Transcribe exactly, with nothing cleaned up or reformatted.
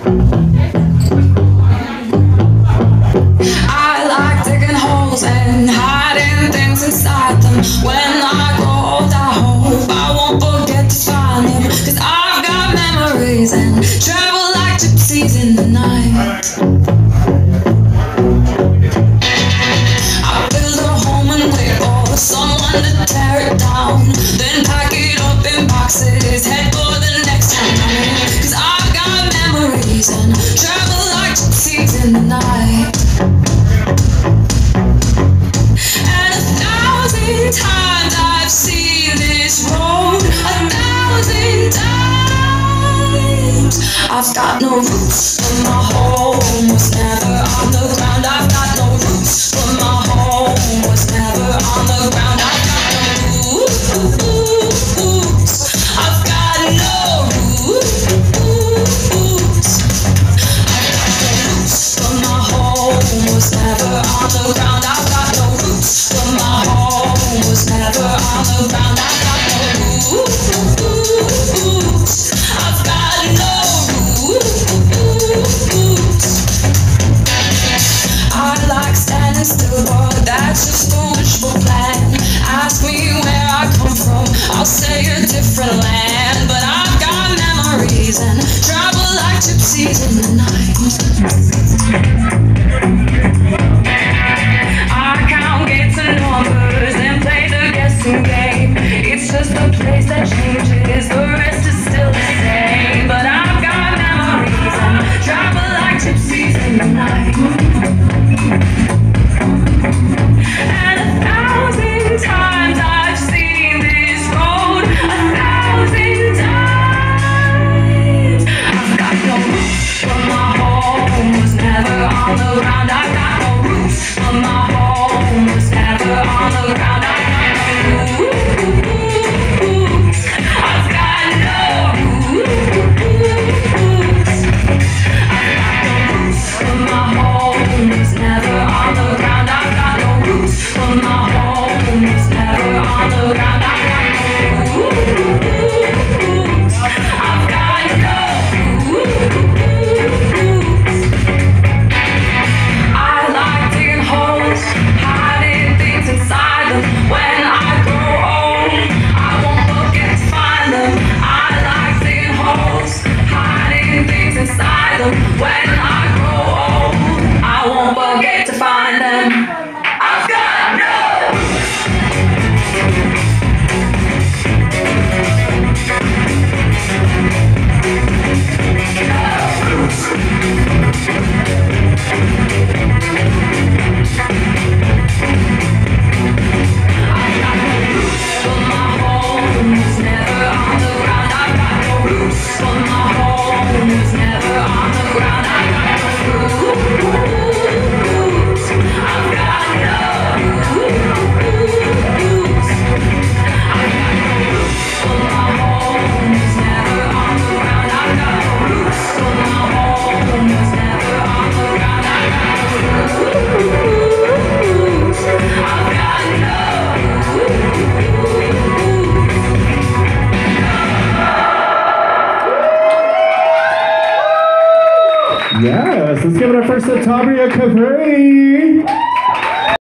I like digging holes and hiding things inside them. When I grow old, I hope I won't forget to find them. Cause I've got memories and travel like gypsies in the night. I build a home and wait for someone to tear it down, then pack it up in boxes, head for the next town. Cause I've got memories and travel like gypsies in the night. And a thousand times I've seen this road, a thousand times. I've got no roots, but my home was never on the ground. I've got no roots, but my home was never on the ground. I've got no roots. I've got no roots. I've got no roots, but my home was never on the ground. I've got no roots, but my home was never on the ground. I've got no roots. I've got no roots. I like standing still, but that's just a wishful plan. Ask me where I come from, I'll say a different land. But I've got memories and travel like gypsies in the night. I count gates and numbers and play the guessing game. It's just a place that changes, the rest is still the same. But I've got memories and travel like gypsies in the night. And a thousand times I've seen this road, a thousand times. I've got no roots, but my home was never on the ground. I've got no roots, but my home was never on the ground. I've got no roots. I've got no roots. I've got no roots, but my home was never on the ground. I've got no roots, but my home was never on the ground. I've got no roots. I've got no roots. I like digging holes, hiding things inside them. When I grow old, I won't forget to find them. I like digging holes, hiding things inside them. When I grow old, I won't forget to find them. I've got no Yes, let's give it our first to Tabria Capri.